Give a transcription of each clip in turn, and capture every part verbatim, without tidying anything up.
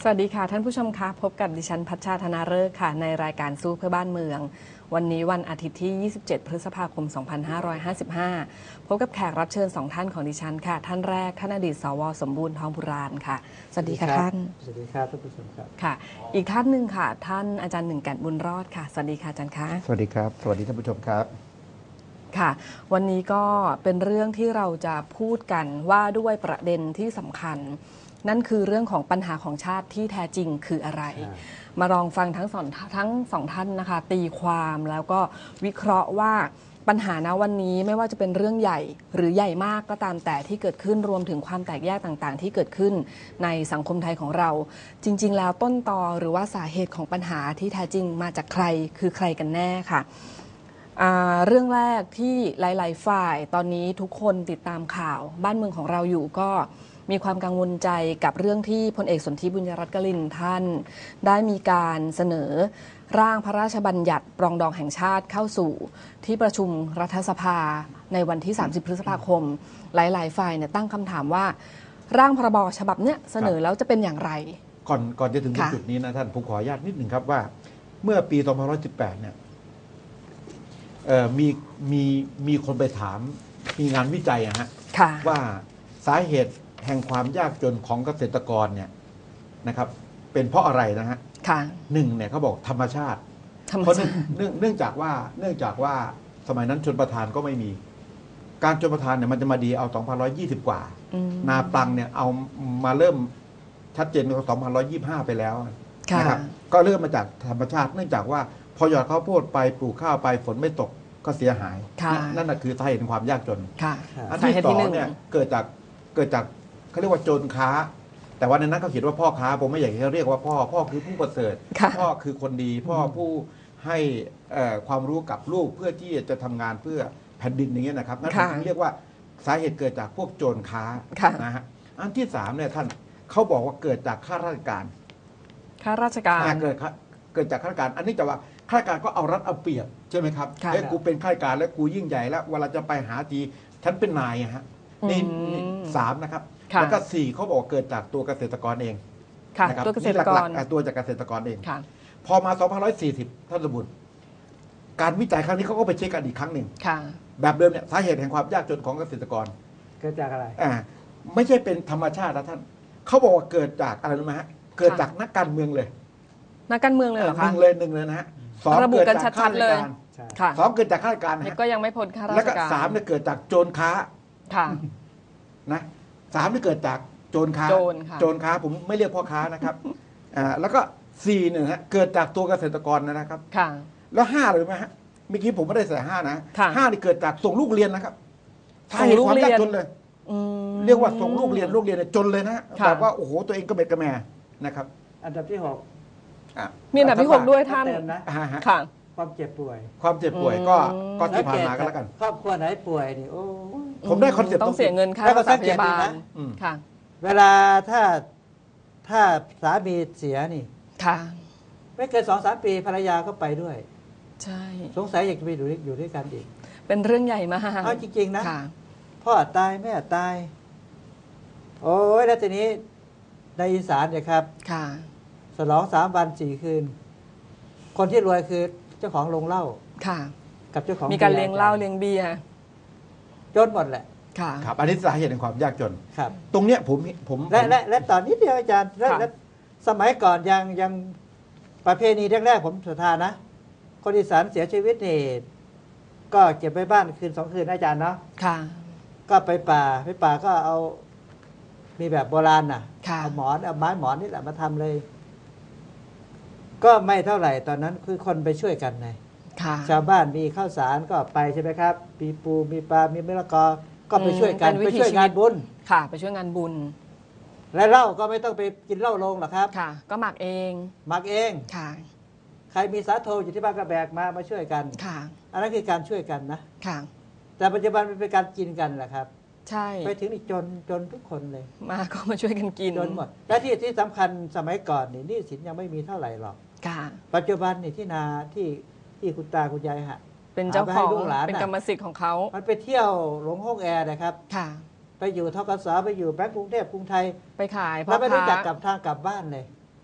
วัสดีค่ะท่านผู้ชมคะพบกับดิฉันพัชชาธนาฤกษ์ค่ะในรายการสู้เพื่อบ้านเมืองวันนี้วันอาทิตย์ที่ยี่สิบเจ็ดพฤษภาคมสองพันห้าร้อยห้าสิบห้าพบกับแขกรับเชิญสองท่านของดิฉันค่ะท่านแรกท่านอดีตสวสมบูรณ์ทองบุราณค่ะสวัสดีค่ะท่านสวัสดีครับท่านผู้ชมครับค่ะอีกท่านหนึ่งค่ะท่านอาจารย์หนึ่งแก่นบุญรอดค่ะสวัสดีค่ะอาจารย์คะสวัสดีครับสวัสดีท่านผู้ชมครับค่ะวันนี้ก็เป็นเรื่องที่เราจะพูดกันว่าด้วยประเด็นที่สำคัญนั่นคือเรื่องของปัญหาของชาติที่แท้จริงคืออะไรมาลองฟังทั้งสองทั้งสองท่านนะคะตีความแล้วก็วิเคราะห์ว่าปัญหาณวันนี้ไม่ว่าจะเป็นเรื่องใหญ่หรือใหญ่มากก็ตามแต่ที่เกิดขึ้นรวมถึงความแตกแยกต่างๆที่เกิดขึ้นในสังคมไทยของเราจริงๆแล้วต้นตอหรือว่าสาเหตุของปัญหาที่แท้จริงมาจากใครคือใครกันแน่ค่ะเรื่องแรกที่หลายๆฝ่ายตอนนี้ทุกคนติดตามข่าวบ้านเมืองของเราอยู่ก็มีความกังวลใจกับเรื่องที่พลเอกสนธิบุญยรัตน์กลินท่านได้มีการเสนอร่างพระราชบัญญัติปรองดองแห่งชาติเข้าสู่ที่ประชุมรัฐสภาในวันที่สามสิบพฤษภาคมหลายๆฝ่ายเนี่ยตั้งคำถามว่าร่างพรบฉบับเนี้ยเสนอแล้วจะเป็นอย่างไรก่อนก่อนจะถึงจุดนี้นะท่านผมขออนุญาตนิดหนึ่งครับว่าเมื่อปีสองพันห้าร้อยสิบแปดเนี่ยมีมีมีคนไปถามมีงานวิจัยอะฮะว่าสาเหตุแห่งความยากจนของเกษตรกรเนี่ยนะครับเป็นเพราะอะไรนะฮะหนึ่งเนี่ยเขาบอกธรรมชาติเพราะเนื่องเนื่องจากว่าเนื่องจากว่าสมัยนั้นชนประทานก็ไม่มีการชนประทานเนี่ยมันจะมาดีเอาสองพันร้อยยี่สิบกว่านาปลังเนี่ยเอามาเริ่มชัดเจนในสองพันร้อยยี่สิบห้าไปแล้วนะครับก็เริ่มมาจากธรรมชาติเนื่องจากว่าพอหยอดข้าวโพดไปปลูกข้าวไปฝนไม่ตกก็เสียหายนั่นแหะคือสาเหตุของความยากจนอันที่สองเนี่ยเกิดจากเกิดจากเขาเรียกว่าโจรค้าแต่ว่าในนั้นเขาเขียนว่าพ่อค้าผมไม่อยากให้เรียกว่าพ่อพ่อคือผู้ประเสริฐพ่อคือคนดีพ่อผู้ให้ความรู้กับลูกเพื่อที่จะทำงานเพื่อแผ่นดินอย่างเงี้ยนะครับนั่นคือเรียกว่าสาเหตุเกิดจากพวกโจรค้านะฮะอันที่สามเนี่ยท่านเขาบอกว่าเกิดจากข้าราชการข้าราชการเกิดเกิดจากข้าราชการอันนี้จะว่าข้าราชการก็เอารัดเอาเปรียบใช่ไหมครับเอ้กูเป็นข้าราชการแล้วกูยิ่งใหญ่แล้วเวลาจะไปหาทีฉันเป็นนายฮะนี่สามนะครับแล้วก็สี่เขาบอกเกิดจากตัวเกษตรกรเองนะครับตัวเกษตรกรตัวจากเกษตรกรเองพอมาสองพันร้อยสี่สิบท่านสมบูรณ์การวิจัยครั้งนี้เขาก็ไปเช็คกันอีกครั้งหนึ่งแบบเดิมเนี่ยสาเหตุแห่งความยากจนของเกษตรกรเกิดจากอะไรอ่าไม่ใช่เป็นธรรมชาตินะท่านเขาบอกว่าเกิดจากอะไรรู้ไหมฮะเกิดจากนักการเมืองเลยนักการเมืองเลยเหรอคะหนึ่งเลยหนึ่งเลยนะฮะสองเกิดจากข้าราชการสองเกิดจากข้าราชการก็ยังไม่พ้นข้าราชการแล้วก็สามเนี่ยเกิดจากโจรค้านะสามนี่เกิดจากโจรค้าโจรค้าผมไม่เรียกพ่อค้านะครับอ่าแล้วก็สี่เนี่ยฮะเกิดจากตัวเกษตรกรนะครับค่ะแล้วห้าเลยไหมฮะเมื่อกี้ผมไม่ได้ใส่ห้านะห้านี่เกิดจากส่งลูกเรียนนะครับส่งลูกเรียนจนเลยเรียกว่าส่งลูกเรียนลูกเรียนจนเลยนะแบบว่าโอ้โหตัวเองก็เบ็ดกระแม่นะครับอันดับที่หกมีอันดับที่หกด้วยท่านค่ะความเจ็บป่วยความเจ็บป่วยก็ก็ที่ผ่านมาก็แล้วกันครอบครัวไหนป่วยนี่โอ้ผมได้คอนเซ็ปต์ต้องเสียเงินค่ารักษาพยาบาลค่ะเวลาถ้าถ้าสามีเสียนี่ค่ะไม่เกินสองสามปีภรรยาก็ไปด้วยใช่สงสัยอยากจะไปอยู่อยู่ด้วยกันอีกเป็นเรื่องใหญ่มากเอาจริงๆนะพ่อตายแม่ตายโอ้ยแล้วทีนี้ในอีสานเนี่ยครับค่ะฉลองสามวันสี่คืนคนที่รวยคือเจ้าของโรงเหล้าค่ะกับเจ้าของมีการเลี้ยงเหล้าเลี้ยงเบียร์จนหมดแหละค่ะครับอันนี้สาเหตุแห่งความยากจนครับตรงเนี้ยผมผมและและและตอนนี้เดียวอาจารย์และสมัยก่อนยังยังประเพณีแรกๆผมศรัทธานะคนอีสานเสียชีวิตนี่ก็เก็บไว้บ้านคืนสองคืนอาจารย์เนาะค่ะก็ไปป่าไปป่าก็เอามีแบบโบราณน่ะเอาหมอนเอาไม้หมอนนี่แหละมาทำเลยก็ไม่เท่าไหร่ตอนนั้นคือคนไปช่วยกันไงชาวบ้านมีข้าวสารก็ไปใช่ไหมครับมีปูมีปลามีมะละกอก็ไปช่วยกันไปช่วยงานบุญค่ะไปช่วยงานบุญและเหล้าก็ไม่ต้องไปกินเหล้าโรงหรอกครับค่ะก็หมักเองหมักเองค่ะใครมีสาโทอยู่ที่บ้านก็แบกมามาช่วยกันค่ะอันนั้นคือการช่วยกันนะค่ะแต่ปัจจุบันมันเป็นการกินกันแหละครับใช่ไปถึงนี่จนจนทุกคนเลยมาก็มาช่วยกันกินจนหมดและที่ที่สำคัญสมัยก่อนนี่หนี้สินยังไม่มีเท่าไหร่หรอกปัจจุบันนี่ที่นาที่ที่คุณตาคุณยายฮะเป็นเจ้าของเป็นกรรมสิทธิ์ของเขามันไปเที่ยวหลงห้องแอร์นะครับค่ะไปอยู่ทกสไปอยู่แบงก์กรุงเทพกรุงไทยไปขายแล้วไม่รู้จักกลับทางกลับบ้านเลย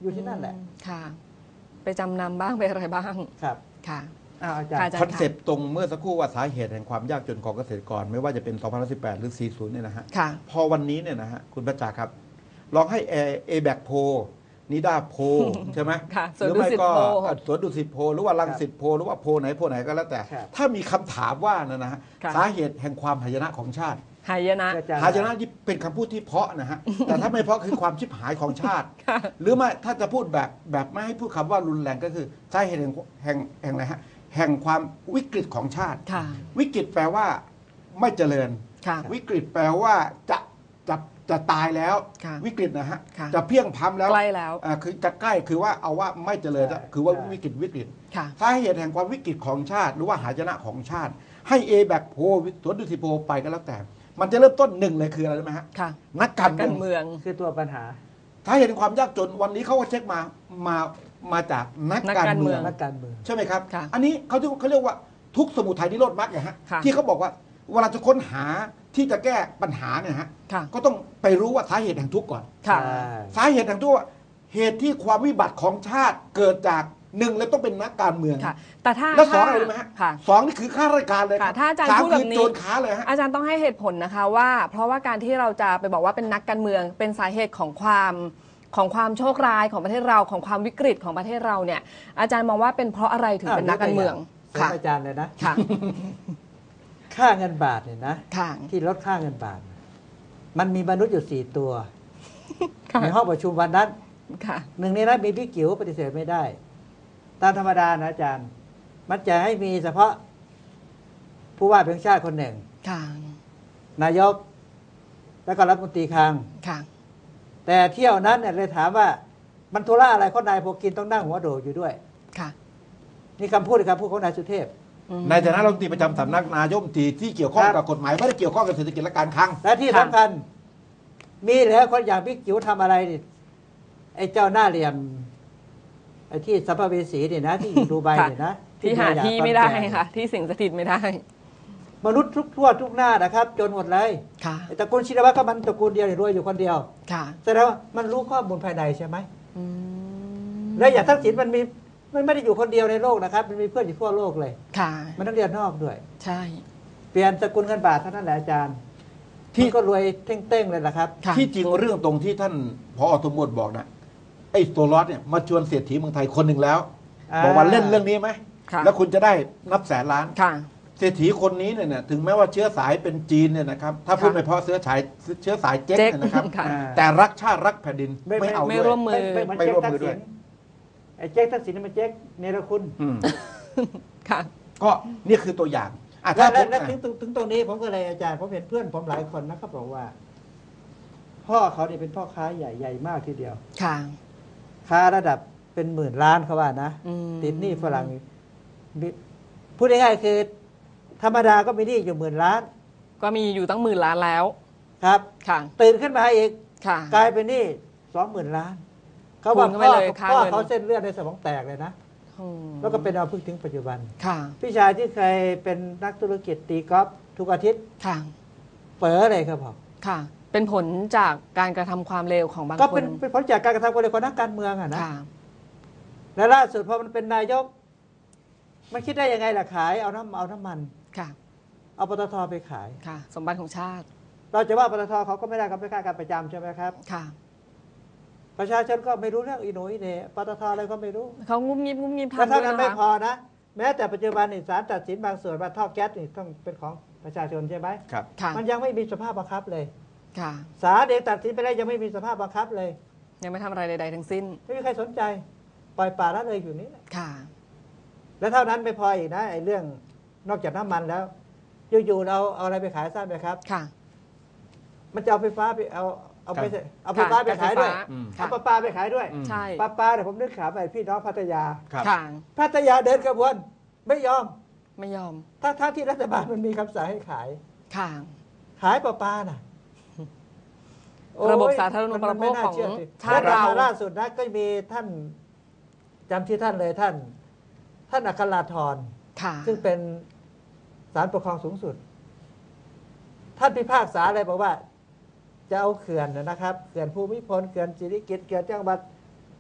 อยู่ที่นั่นแหละค่ะ ไปจำนำบ้างไปอะไรบ้างครับค่ะอ้าวอาจารย์คอนเซ็ปต์ตรงเมื่อสักครู่ว่าสาเหตุแห่งความยากจนของเกษตรกร ไม่ว่าจะเป็น สองพันสิบแปด หรือ สี่สิบ เนี่ยนะฮะค่ะพอวันนี้เนี่ยนะฮะคุณประจักษ์ครับ ลองให้เอเอแบกโพนิดาโพ ใช่ไหมค่ะสหวนรือดุไม่สิตก็โพสวนดุสิตโพหรือว่ารังสิตโพหรือว่าโพไหนโพไหนก็แล้วแต่ครับถ้ามีคำถามว่านะนะฮะค่ะสาเหตุแห่งความหายนะของชาติหายนะอาจารย์หายนะที่เป็นคำพูดที่เพราะนะฮะ แต่ถ้าไม่เพราะคือความชิบหายของชาติ หรือไม่ถ้าจะพูดแบบแบบไม่ให้พูดคำว่ารุนแรงก็คือสาเหตุแห่งแห่งแห่งอะไรฮะแห่งความวิกฤตของชาติค่ะวิกฤตแปลว่าไม่เจริญค่ะวิกฤตแปลว่าจะจะจะตายแล้วค่ะวิกฤตนะฮะค่ะจะเพียงพำแล้วใกล้แล้วอ่าคือจะใกล้คือว่าเอาว่าไม่เจริญใช่คือว่าใช่วิกฤตวิกฤตค่ะสาเหตุแห่งความวิกฤตของชาติ หรือว่าหายนะของชาติ ให้เอแบกโพสวนดุสิตโพไปก็แล้วแต่ มันจะเริ่มต้นหนึ่งเลยคืออะไรรู้ไหมฮะค่ะนักการการเมืเมืององคือตัวปัญหาสาเหตุแห่งความยากจนวันนี้เขาก็เช็คมามามาจากนักนักการการเมืเมืออง งนักการเมืองใช่ไหมครับค่ะอันนี้เขาที่เขาเรียกว่าทุกข์สมุทัยนิโรธมรรคเนี่ยฮะค่ะที่เขาบอกว่าเวลาจะค้นหาที่จะแก้ปัญหาเนี่ยฮะค่ะก็ต้องไปรู้ว่าสาเหตุแห่งทุกข์ก่อนค่ะใช่สาเหตุแห่งทุกข์ว่าเหตุที่ความวิบัติของชาติเกิดจากหนึ่งเลยต้องเป็นนักการเมืองค่ะ แต่ถ้าและสองถ้าอะไรรู้ไหมฮะค่ะสองนี่คือข้าราชการเลยค่ะถ้าอาจารย์สามพูดแบบคือนี้โจรค้าเลยฮะอาจารย์ต้องให้เหตุผลนะคะว่า เพราะว่าการที่เราจะไปบอกว่าเป็นนักการเมือง เป็นสาเหตุของความของความโชคร้ายของประเทศเราของความวิกฤตของประเทศเราเนี่ย อาจารย์มองว่าเป็นเพราะอะไรถึงเป็นนักการเมืองเสริมค่ะอาจารย์เลยนะค่ะค่าเงินบาทเนี่ยนะค่ะที่ลดค่าเงินบาท มันมีมนุษย์อยู่สี่ตัวค่ะในห้องประชุมวันนั้นค่ะหนึ่งในนั้นมีพี่กิ๋วปฏิเสธไม่ได้ ตามธรรมดานะอาจารย์ มันจะให้มีเฉพาะ ผู้ว่าแบงค์ชาติคนหนึ่งค่ะนายก แล้วก็รัฐมนตรีคลังค่ะแต่เที่ยวนั้นเนี่ยเลยถามว่า มันธุระอะไรคนนายพวกกินต้องนั่งหัวโดดอยู่ด้วยค่ะนี่คำพูดครับพูดของนายสุเทพอืมในฐานะรัฐมนตรีประจำสำนักนายกรัฐมนตรีที่เกี่ยวข้องครักับบ กฎหมายไม่ได้เกี่ยวข้องกับเศรษฐกิจและการคลังและที่ค่ะสำคัญ มีเหลือคนอย่างพี่กิ๋วทำอะไรนี่ไอ้เจ้าหน้าเหลี่ยม ไอ้ที่สัมภเวสีเนี่ยนะ ที่อยู่ดูไบเนี่ยนะที่หาที่ไม่ได้ค่ะ ที่สิ่งสถิตไม่ได้มนุษย์ทุกทั่วทุกหน้านะครับ จนหมดเลยค่ะไอ้ตระกูลชินวัตรก็มันตระกูลเดียวเนี่ยรวยอยู่คนเดียวค่ะแสดงว่ามันรู้ข้อมูลภายในใช่ไหมอืมและอย่างทักษิณมันมีมันไม่ได้อยู่คนเดียวในโลกนะครับ มันมีเพื่อนอยู่ทั่วโลกเลยค่ะมันต้องเรียนนอกด้วยใช่เปลี่ยนสกุลเงินบาทเท่านั้นแหละอาจารย์ที่ที่ก็รวยเต้งๆเลยล่ะครับค่ะที่จริงเรื่องตรงที่ท่านพอสมบูรณ์บอกนะไอ้โซลอสเนี่ยมาชวนเศรษฐีเมืองไทยคนหนึ่งแล้วอ่าบอกว่าเล่นเรื่องนี้ไหมค่ะแล้วคุณจะได้นับแสนล้านค่ะเศรษฐีคนนี้เนี่ยนะถึงแม้ว่าเชื้อสายเป็นจีนเนี่ยนะครับถ้าพูดค่ะไม่เพราะเชื้อสายเชื้อสายเจ๊กเจ๊กเนี่ยนะครับค่ะอ่าแต่รักชาติรักแผ่นดินไม่ไม่เอาไม่ด้วยร่วมมือไม่ไม่เหมือนไม่เจ๊ร่วมทัมืกอด้ษิวยณไอ้เจ๊ทักษิณนี่มันเจ๊กเนรคุณอืมค่ะก็นี่คือตัวอย่างอ่ะแล้ถ้าว ผแล้วมแล้วถึงถึงถึงตรงนี้ผมก็เลยอาจารย์ผมเห็นเพื่อนผมหลายคนนะเขาบอกว่า พ่อเขาเนี่ยเป็นพ่อค้าใหญ่ใหญ่มากทีเดียวค่ะค้าระดับเป็นหมื่นล้านเขาว่านะอืมติดหนี้ฝรั่งมีพูดง่ายๆคือ ธรรมดาก็มีหนี้อยู่หมื่นล้านก็มีอยู่ตั้งหมื่นล้านแล้วครับค่ะตื่นขึ้นมาอีกค่ะกลายเป็นหนี้สองหมื่นล้าน เขาบอกคูณเข้าไปพ่อเลยค่าพ่อเงินเขาเส้นเลือดในสมองแตกเลยนะอืมแล้วก็เป็นเอาพึ่งถึงปัจจุบันค่ะพี่ชายที่เคยเป็นนักธุรกิจตีกอล์ฟทุกอาทิตย์ค่ะเป๋อเลยครับผมค่ะ เป็นผลจากการกระทำความเลวของบางก็คเป็นนเป็นผลจากการกระทำของคนนักการเมืองอะนะค่ะและล่าสุดพอมันเป็นนายก มันคิดได้ยังไงล่ะขายเอาน้ำเอาน้ำมันค่ะเอาปตทไปขายค่ะ สมบัติของชาติเราจะว่าปตทเขาก็ไม่ได้เขาไม่ค่าการประจำใช่ไหมครับค่ะประชาชนก็ไม่รู้เรื่องอีโหนอีเหน่ปตทอะไรก็ไม่รู้เขางุบงิบงุบงิบแล้วทำด้เท่าวยนั้นนะไม่พคะอนะ แม้แต่ปัจจุบันนี่ศาลตัดสินบางส่วนว่าท่อแก๊สนี่ต้องเป็นของประชาชนใช่ไหมครับค่ะมันยังไม่มีสภาพบังคับเลยค่ะศาลเองตัดสินไปแล้วยังไม่มีสภาพบังคับเลยยังไม่ทำอะไรใดๆทั้งสิ้นไม่มีใครสนใจ ปล่อยป่าละเลยอยู่นี่แหละค่ะแล้วเท่านั้นไม่พออีกนะไอ้เรื่องนอกจากน้ำมันแล้วอยู่ๆเราเอาอะไรไปขายทราบไหมครับค่ะมันจะเอาไฟฟ้าไปเอาเอาไปครับเอาไฟฟ้าไปขายด้วยค่ะอืมเอาปลาปลาไปขายด้วยอืมใช่ปลาปลาเนี่ยผมนึกขำไอ้พี่น้องพัทยาครับค่ะพัทยาเดินกระบวนไม่ยอมไม่ยอมถ้าถ้าที่รัฐบาลมันมีคำสั่งให้ขายค่ะขายปลาปลาน่ะโอ้ยระบบสาธารณูปโภคมันไม่น่าของเชื่สิชาติและเราล่าสุดนะก็มีท่านจำชื่อท่านเลยท่าน ท่านอัคราธรค่ะซึ่งเป็นศาลปกครองสูงสุด ท่านพิพากษาเลยบอกว่า จะเอาเขื่อนนะครับเขื่อนภูมิพลเขื่อนสิริกิติ์เขื่อนจังหวัด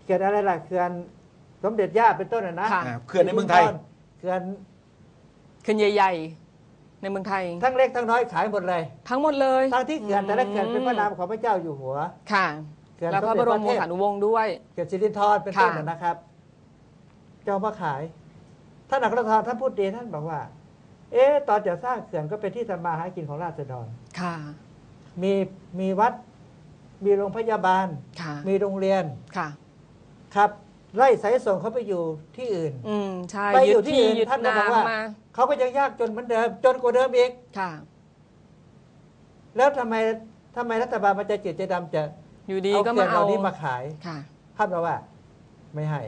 เขื่อนอะไรล่ะเขื่อนสมเด็จย่าเป็นต้นนะนะค่ะอ่าเขื่อนในเมืองไทยเขื่อนเขื่อนใหญ่ๆ ในเมืองไทยทั้งเล็กทั้งน้อยขายหมดเลยทั้งหมดเลยทั้งที่เขื่อนแต่ละเขื่อนเป็นพระนามของพระเจ้าอยู่หัวค่ะเขื่อนแล้วพระบรมวงศานุวงศ์ด้วยเขื่อนสิรินธรเป็นต้นค่ะนะครับเจ้ามาขายท่านอัครธรท่านพูดดีท่านบอกว่า เอ๊ะตอนจะสร้างเขื่อนก็เป็นที่ทำมาหากินของราษฎรค่ะมีมีวัด มีโรงพยาบาลค่ะมีโรงเรียนค่ะครับไล่สายส่งเขาไปอยู่ที่อื่นอืมใช่ไปอยึยู่ดที่ที่อื่นยึดท่านก็นาบอกว่ามาเขาก็ยังยากจนเหมือนเดิม จนกว่าเดิมอีกค่ะแล้วทำไมทำไมรัฐบาลมันจะเจตใจดำจะอยู่ดีเอาก็เขื่มาอนเหเอาล่านี้มาขายค่ะท่านบอกว่า ไม่ให้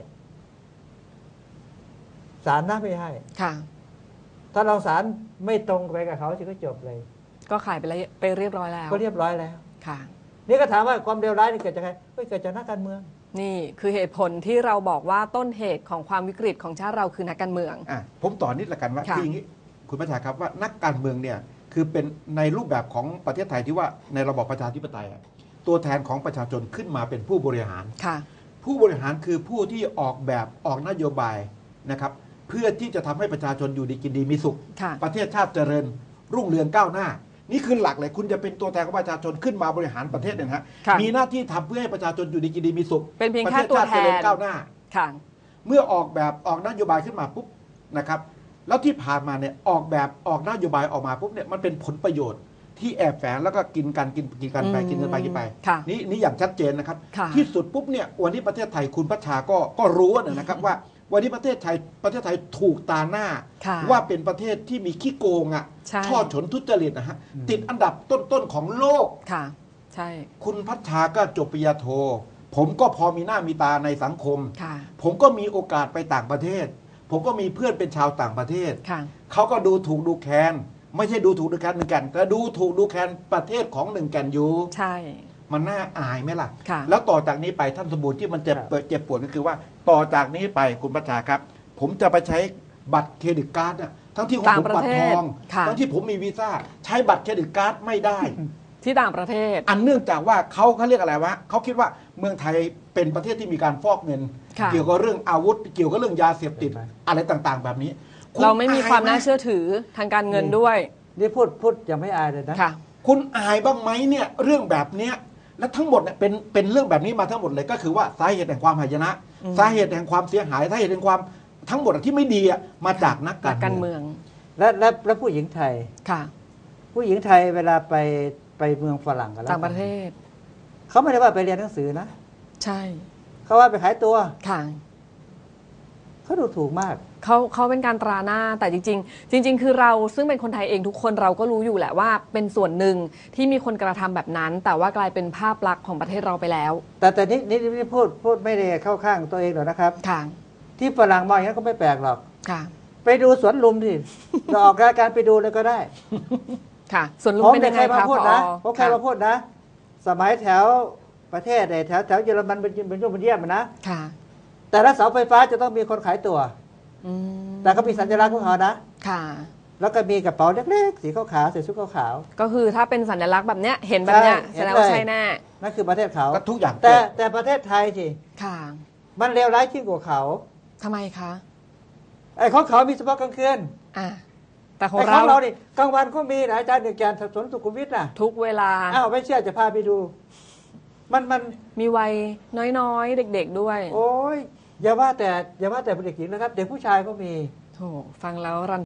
ศาลนะไม่ให้ค่ะถ้าเราศาลไม่ตรงไปกับเขาจะก็จบเลยก็ขายไปแล้วไปเรียบร้อยแล้วก็เรียบร้อยแล้วค่ะนี่ก็ถามว่าความเลวร้ายนี่เกิดจากใครเฮ้ยเกิดจากนักการเมืองนี่คือเหตุผลที่เราบอกว่าต้นเหตุของความวิกฤตของชาติเราคือนักการเมืองอ่ะผมต่อนิดละกันว่าค่ะคืออย่างนี้คุณประชาครับว่านักการเมืองเนี่ยคือเป็นในรูปแบบของประเทศไทยที่ว่าในระบอบประชาธิปไตยอะตัวแทนของประชาชนขึ้นมาเป็นผู้บริหารค่ะผู้บริหารคือผู้ที่ออกแบบออกนโยบายนะครับเพื่อที่จะทำให้ประชาชนอยู่ดีกินดีมีสุขค่ะประเทศชาติเจริญรุ่งเรืองก้าวหน้า นี่คือหลักเลยคุณจะเป็นตัวแทนของประชาชนขึ้นมาบริหารประเทศเนี่ยนะฮะค่ะมีหน้าที่ทำเพื่อให้ประชาชนอยู่ดีกินดีมีสุขเป็นเพียงประแค่เทศตัวชาติแทเจริญนก้าวหน้าค่ะเมื่อออกแบบออกนโยบายขึ้นมาปุ๊บนะครับแล้วที่ผ่านมาเนี่ยออกแบบออกนโยบายออกมาปุ๊บเนี่ยมันเป็นผลประโยชน์ที่แอบแฝงแล้วก็กินกันกินกินกันไปอืมกินกันไปกินไปค่ะนี่นี่อย่างชัดเจนนะครับค่ะที่สุดปุ๊บเนี่ยวันนี้ประเทศไทยคุณพัชชาก็ก็รู้นะครับว่าวันนี้ประเทศไทยประเทศไทยถูกตาหน้าค่ะว่าเป็นประเทศที่มีขี้โกงอ่ะใช่ช่อฉนทุจริตนะฮะติดอันดับต้นๆของโลกค่ะ ใช่คุณพัชชาก็จบปริญญาโท ผมก็พอมีหน้ามีตาในสังคมค่ะผมก็มีโอกาสไปต่างประเทศ ผมก็มีเพื่อนเป็นชาวต่างประเทศค่ะเขาก็ดูถูกดูแคลนไม่ใช่ดูถูกดูแคลนหนึ่งแก่นแต่ดูถูกดูแคลนประเทศของหนึ่งแก่นอยู่ใช่มันน่าอายไหมล่ะค่ะแล้วต่อจากนี้ไปท่านสมบูรณ์ที่มันเจ็บครับเจ็บปวดก็คือว่า ต่อจากนี้ไปคุณพัชชาครับ ผมจะไปใช้บัตรเครดิตการ์ดน่ะทั้งที่ของต่างผมประบัตรเททศองค่ะทั้งที่ผมมีวีซ่าใช้บัตรเครดิตการ์ดไม่ได้ที่ต่างประเทศอันเนื่องจากว่าเขาเขาเรียกอะไรวะเขาคิดว่าเมืองไทยเป็นประเทศที่มีการฟอกเงินค่ะเกี่ยวกับเรื่องอาวุธ เกี่ยวกับเรื่องยาเสพติดเห็นไหมอะไรต่างๆ แบบนี้คุณเราไม่มีความน่าอยไหเชื่อถือทางการเงินด้วยนี่พูดพูดยังไม่อายเลยนะค่ะคุณอายบ้างไหมเนี่ยเรื่องแบบเนี้ยและทั้งหมดเนี่ยเป็นเป็นเรื่องแบบนี้มาทั้งหมดเลยก็คือว่าสาเหตุแห่งความหายนะอืมสาเหตุแห่งความเสียหายสาเหตุแห่งความทั้งหมดที่ไม่ดีอะมาจากนักนักกาการรเมืเมืององและและและผู้หญิงไทยค่ะผู้หญิงไทยเวลาไปไปเมืองฝรั่งกันแล้วต่างประเทศเขาไม่ได้ว่าไปเรียนหนังสือนะใช่เขาว่าไปขายตัวค่ะเขาดูถูกมากเขาเขาเป็นการตราหน้าแต่จริง ๆ จริง ๆ คือเราซึ่งเป็นคนไทยเองทุกคนเราก็รู้อยู่แหละว่าเป็นส่วนหนึ่งที่มีคนกระทำแบบนั้น แต่ว่ากลายเป็นภาพลักษณ์ของประเทศเราไปแล้วแต่แต่นี่นี่นี่พูดพูดไม่ได้เข้าข้างตัวเองหรอกนะครับค่ะที่ฝรั่งมองอย่างนั้นก็ไม่แปลกหรอกค่ะไปดูสวนลุมสิ เราออกรายการไปดูเลยก็ได้ค่ะ ส่วนลุงผมเป็นไม่ยังเคไงยมาคะพูดพอนะผมเคยค่ะมาพูดนะ สมัยแถวประเทศไอ้แถวแถวเยอรมันเป็นเป็นยุ่งเป็นเยี่ยมนะค่ะแต่ละเสาไฟฟ้าจะต้องมีคนขายตัวอืมแต่เขามีสัญลักษณ์ของเขานะค่ะแล้วก็มีกระเป๋าเล็กๆ สีขาวๆใส่ชุดขาวก็คือถ้าเป็นสัญลักษณ์แบบเนี้ยเห็นแบบเนี้ยใช่แสดงว่าเห็นเลยใช่แน่ๆนั่นคือประเทศเขาก็ทุกอย่างแต่แต่ประเทศไทยสิค่ะมันเลวร้ายยิ่งกว่าเขาทำไมคะไอ้ของเขามีเฉพาะกลางคืนอ่ะแต่ของไอ้ขเราองเรานี่กลางวันก็มีนะอาจารย์หนึ่งแกนสวนสุขุมวิทน่ะทุกเวลาอ้าวไม่เชื่อจะพาไปดู มันมันมีวัยน้อยๆ เด็กๆด้วยโอ้ยอย่าว่าแต่อย่าว่าแต่เด็กหญิงนะครับ เด็กผู้ชายก็มีโถฟังแล้วรัน